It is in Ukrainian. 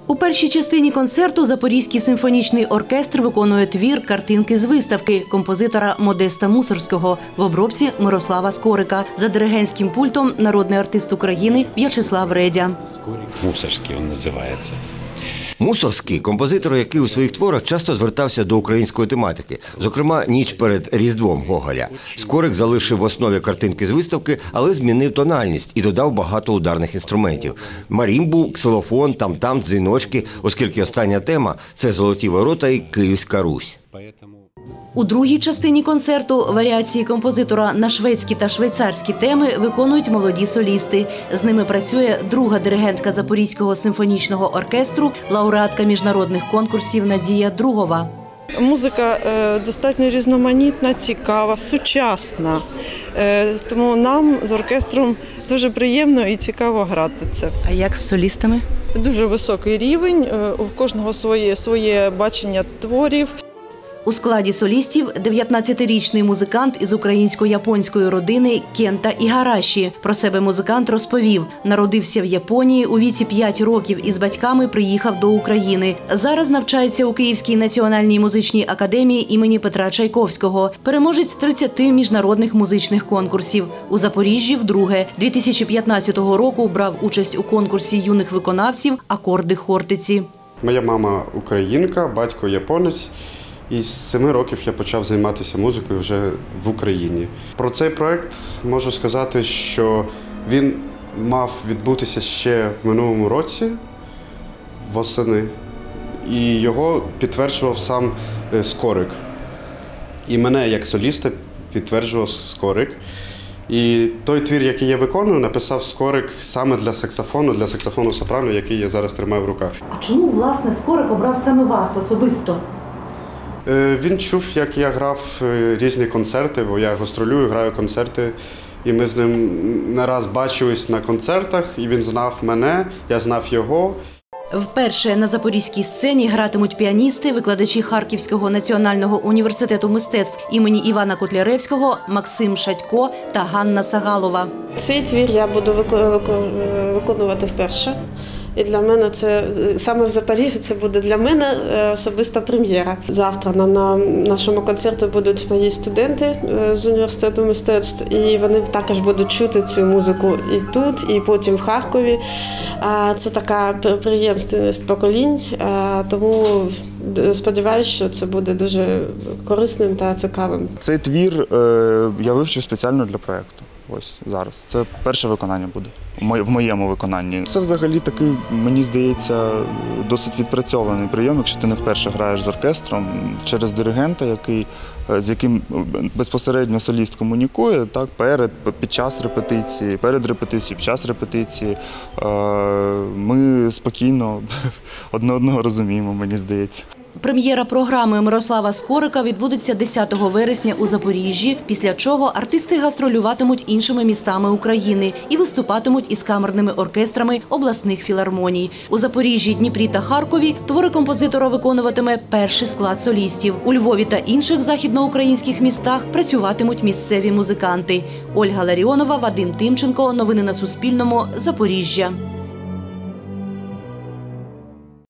У першій частині концерту Запорізький симфонічний оркестр виконує твір «Картинки з виставки» композитора Модеста Мусорського в обробці Мирослава Скорика. За диригентським пультом народний артист України В'ячеслав Редя. Мусорський він називається. Мусорський – композитор, який у своїх творах часто звертався до української тематики. Зокрема, «Ніч перед Різдвом» Гоголя. Скорик залишив в основі «Картинки з виставки», але змінив тональність і додав багато ударних інструментів. Марімбу, ксилофон, там-там, дзвіночки, оскільки остання тема – це «Золоті ворота» і «Київська Русь». У другій частині концерту варіації композитора на шведські та швейцарські теми виконують молоді солісти. З ними працює друга диригентка Запорізького симфонічного оркестру, лауреатка міжнародних конкурсів Надія Другова. Музика достатньо різноманітна, цікава, сучасна. Тому нам з оркестром дуже приємно і цікаво грати це все. А як з солістами? Дуже високий рівень, у кожного своє бачення творів. У складі солістів 19-річний музикант із українсько-японської родини Кента Ігараші. Про себе музикант розповів. Народився в Японії, у віці 5 років із батьками приїхав до України. Зараз навчається у Київській національній музичній академії імені Петра Чайковського. Переможець 30 міжнародних музичних конкурсів. У Запоріжжі вдруге. 2015 року брав участь у конкурсі юних виконавців «Акорди Хортиці». Моя мама українка, батько японець. І з 7 років я почав займатися музикою вже в Україні. Про цей проєкт можу сказати, що він мав відбутися ще в минулому році, восени, і його підтверджував сам Скорик. І мене як соліста підтверджував Скорик. І той твір, який я виконую, написав Скорик саме для саксофону сопрано, який я зараз тримаю в руках. А чому, власне, Скорик обрав саме вас особисто? Він чув, як я грав різні концерти, бо я гастролюю, граю концерти. І ми з ним не раз бачились на концертах, і він знав мене, я знав його. Вперше на запорізькій сцені гратимуть піаністи, викладачі Харківського національного університету мистецтв імені Івана Котляревського, Максим Шатько та Ганна Сагалова. Цей твір я буду виконувати вперше. І для мене це, саме в Запоріжжі, це буде для мене особиста прем'єра. Завтра на нашому концерті будуть мої студенти з університету мистецтв, і вони також будуть чути цю музику і тут, і потім в Харкові. Це така преємственність поколінь, тому сподіваюся, що це буде дуже корисним та цікавим. Цей твір я вивчив спеціально для проєкту. Ось зараз. Це перше виконання буде, в моєму виконанні. Це взагалі такий, мені здається, досить відпрацьований прийом, якщо ти не вперше граєш з оркестром, через диригента, з яким безпосередньо соліст комунікує, так, під час репетиції, перед репетицією, під час репетиції. Ми спокійно одне одного розуміємо, мені здається. Прем'єра програми Мирослава Скорика відбудеться 10 вересня у Запоріжжі, після чого артисти гастролюватимуть іншими містами України і виступатимуть із камерними оркестрами обласних філармоній. У Запоріжжі, Дніпрі та Харкові твори композитора виконуватиме перший склад солістів. У Львові та інших західноукраїнських містах працюватимуть місцеві музиканти. Ольга Ларіонова, Вадим Тимченко. Новини на Суспільному. Запоріжжя.